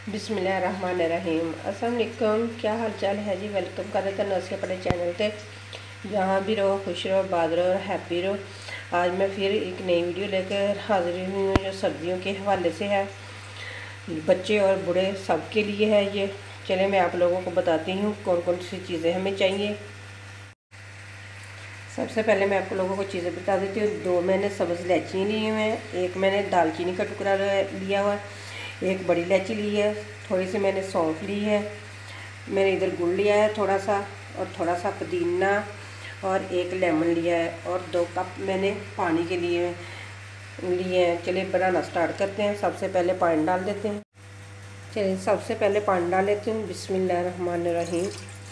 बिस्मिल्लाहिर्रहमानिर्रहीम। अस्सलाम वालेकुम। क्या हाल चाल है जी। वेलकम कर देते हैं उसके अपने चैनल पे। जहाँ भी रहो खुश रहो, आबाद रहो और हैप्पी रहो। आज मैं फिर एक नई वीडियो लेकर हाजिर हुई हूँ जो सर्दियों के हवाले से है। बच्चे और बूढ़े सबके लिए है ये। चले मैं आप लोगों को बताती हूँ कौन कौन सी चीज़ें हमें चाहिए। सबसे पहले मैं आप लोगों को चीज़ें बता देती हूँ। 2 मैंने सब्ज़ इलायची ली हुई हैं, एक मैंने दालचीनी का टुकड़ा लिया हुआ है, एक बड़ी इलायची ली है, थोड़ी सी मैंने सौंफ ली है, मैंने इधर गुड़ लिया है थोड़ा सा, और थोड़ा सा पुदीना, और एक लेमन लिया है, और 2 कप मैंने पानी के लिए हैं। चलिए बनाना स्टार्ट करते हैं। सबसे पहले पानी डाल देते हैं। चलिए सबसे पहले पानी डाल लेते हैं। बिस्मिल्लाहिर्रहमानिर्रहीम।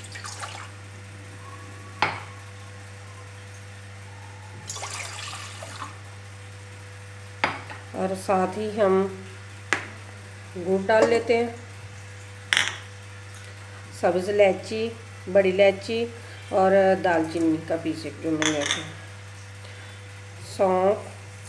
और साथ ही हम गुड़ डाल लेते हैं, सब्ज़ इलायची, बड़ी इलायची और दालचीनी का पीस एक जो मैंने रखा, सौंफ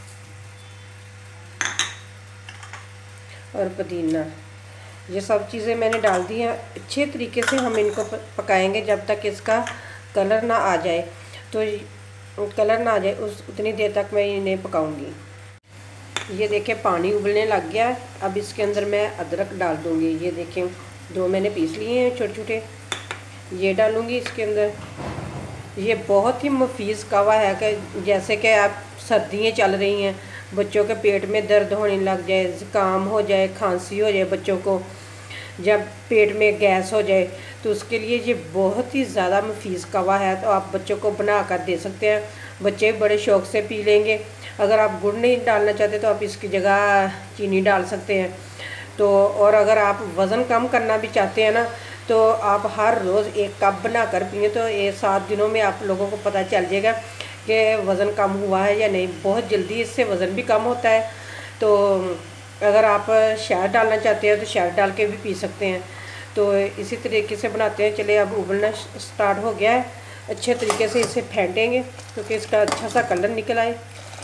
और पुदीना, ये सब चीज़ें मैंने डाल दी हैं। अच्छे तरीके से हम इनको पकाएंगे जब तक इसका कलर ना आ जाए। तो कलर ना आ जाए उतनी देर तक मैं इन्हें पकाऊंगी। ये देखें पानी उबलने लग गया है। अब इसके अंदर मैं अदरक डाल दूँगी। ये देखें 2 मैंने पीस लिए हैं छोटे छोटे, ये डालूँगी इसके अंदर। ये बहुत ही मुफीज़ कावा है कि जैसे कि आप सर्दियाँ चल रही हैं, बच्चों के पेट में दर्द होने लग जाए, ज़ुकाम हो जाए, खांसी हो जाए, बच्चों को जब पेट में गैस हो जाए, तो उसके लिए ये बहुत ही ज़्यादा मुफीज़ कावा है। तो आप बच्चों को बना कर दे सकते हैं, बच्चे बड़े शौक़ से पी लेंगे। अगर आप गुड़ नहीं डालना चाहते तो आप इसकी जगह चीनी डाल सकते हैं। तो और अगर आप वज़न कम करना भी चाहते हैं ना, तो आप हर रोज़ 1 कप बना कर पिए, तो ये 7 दिनों में आप लोगों को पता चल जाएगा कि वज़न कम हुआ है या नहीं। बहुत जल्दी इससे वज़न भी कम होता है। तो अगर आप शहद डालना चाहते हैं तो शहद डाल के भी पी सकते हैं। तो इसी तरीके से बनाते हैं। चलिए अब उबलना स्टार्ट हो गया है। अच्छे तरीके से इसे फेंटेंगे क्योंकि इसका अच्छा सा कलर निकल आए।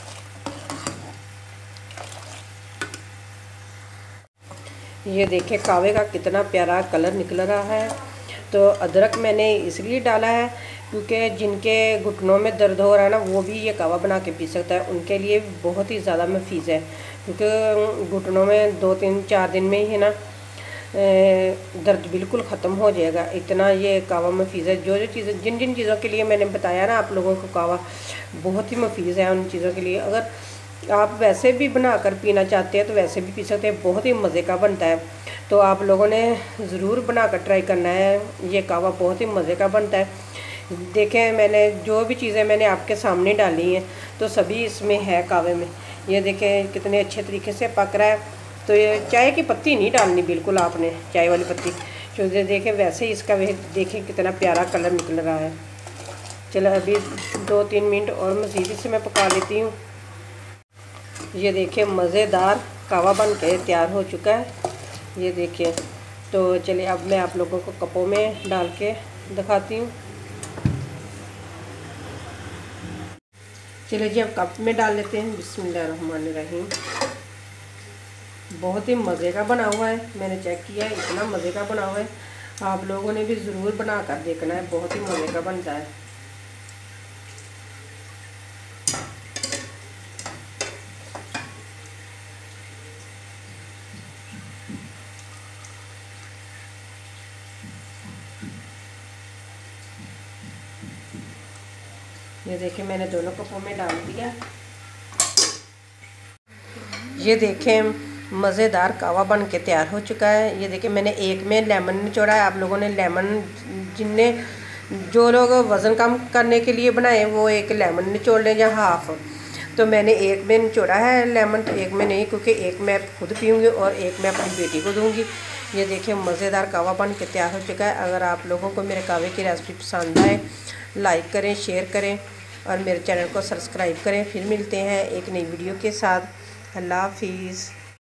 ये देखें कावे का कितना प्यारा कलर निकल रहा है। तो अदरक मैंने इसलिए डाला है क्योंकि जिनके घुटनों में दर्द हो रहा है ना, वो भी ये कावा बना के पी सकता है। उनके लिए बहुत ही ज़्यादा मुफीज़ है क्योंकि घुटनों में 2-3-4 दिन में ही ना दर्द बिल्कुल ख़त्म हो जाएगा। इतना ये कावा मुफीज़ है। जो चीज़ें जिन जिन चीज़ों के लिए मैंने बताया ना आप लोगों को, कावा बहुत ही मुफीज़ है उन चीज़ों के लिए। अगर आप वैसे भी बना कर पीना चाहते हैं तो वैसे भी पी सकते हैं, बहुत ही मज़े का बनता है। तो आप लोगों ने ज़रूर बना कर ट्राई करना है। ये कावा बहुत ही मज़े का बनता है। देखें मैंने जो भी चीज़ें मैंने आपके सामने डाली हैं तो सभी इसमें है कावे में। ये देखें कितने अच्छे तरीके से पक रहा है। तो ये चाय की पत्ती नहीं डालनी बिल्कुल आपने, चाय वाली पत्ती। जो देखें वैसे ही इसका देखें कितना प्यारा कलर निकल रहा है। चलो अभी 2-3 मिनट और मज़ीद इसे मैं पका लेती हूँ। ये देखिए मज़ेदार कावा बन के तैयार हो चुका है। ये देखिए। तो चलिए अब मैं आप लोगों को कपों में डाल के दिखाती हूँ। चलिए जी अब कप में डाल लेते हैं। बिस्मिल्लाहिर्रहमानिर्रहीम। बहुत ही मज़े का बना हुआ है, मैंने चेक किया है, इतना मज़े का बना हुआ है। आप लोगों ने भी ज़रूर बना कर देखना है, बहुत ही मज़े का बनता है। ये देखिए मैंने दोनों कपों में डाल दिया। ये देखें मज़ेदार कावा बन के तैयार हो चुका है। ये देखिए मैंने एक में लेमन निचोड़ा है। आप लोगों ने लेमन जो लोग वज़न कम करने के लिए बनाए वो एक लेमन निचोड़ लें या हाफ़। तो मैंने एक में निचोड़ा है लेमन, तो एक में नहीं, क्योंकि एक मैं खुद पीऊँगी और एक मैं अपनी बेटी को दूँगी। ये देखिए मज़ेदार कावा बन के तैयार हो चुका है। अगर आप लोगों को मेरे कावे की रेसिपी पसंद आए, लाइक करें, शेयर करें और मेरे चैनल को सब्सक्राइब करें। फिर मिलते हैं एक नई वीडियो के साथ। अल्लाह हाफिज़।